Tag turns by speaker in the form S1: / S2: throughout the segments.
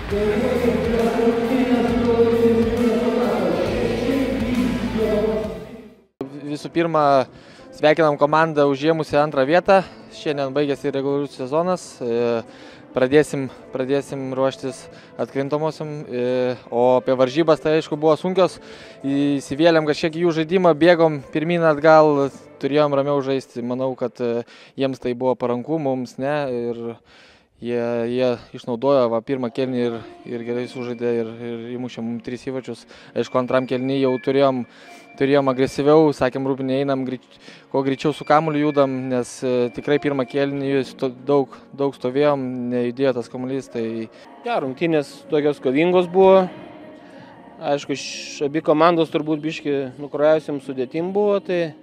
S1: Visų pirma, sveikinam komandą užėmusią antrą vietą. Šiandien baigėsi reguliarus sezonas. Pradėsim ruoštis atkrintamosiom. O apie varžybas tai aišku buvo sunkios. Įsivėlėm kažkiek jų žaidimą, bėgom pirmyn atgal, turėjom ramiau žaisti. Manau, kad jiems tai buvo paranku, mums ne. Ir jie išnaudojo pirmą kėlinį ir gerai sužaidė ir įmušė mums 3 įvarčius. Aišku, antram kėlinį jau turėjom agresyviau, sakėm Rūbinė, einam kuo greičiau su kamuoliu judam, nes tikrai pirmą kėlinį daug stovėjom, nejudėjo tas kamuolys. Tai...
S2: Rungtynės tokios kovingos buvo. Aišku, abi komandos turbūt biškį nukrajusiam sudėtim buvo,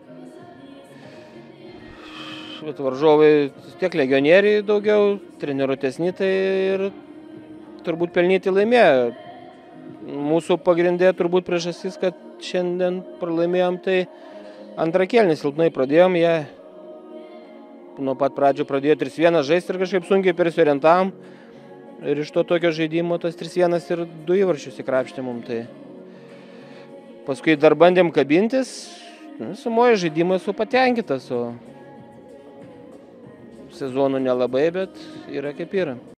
S2: bet varžovai tiek legionieriai daugiau, treniruotesni, tai ir turbūt pelnyti laimėjo. Mūsų pagrindė turbūt priežastis, kad šiandien pralaimėjom, tai antrą kėlinį silpnai pradėjom, jie nuo pat pradžio pradėjo 3-1 žaisti ir kažkaip sunkiai persiorientavom. Ir iš to tokio žaidimo tas 3-1 ir 2 įvarčius įkrapštė mum. Tai paskui dar bandėm kabintis, sumoje žaidimą esu patenkintas, o sezonų nelabai, bet yra kaip yra.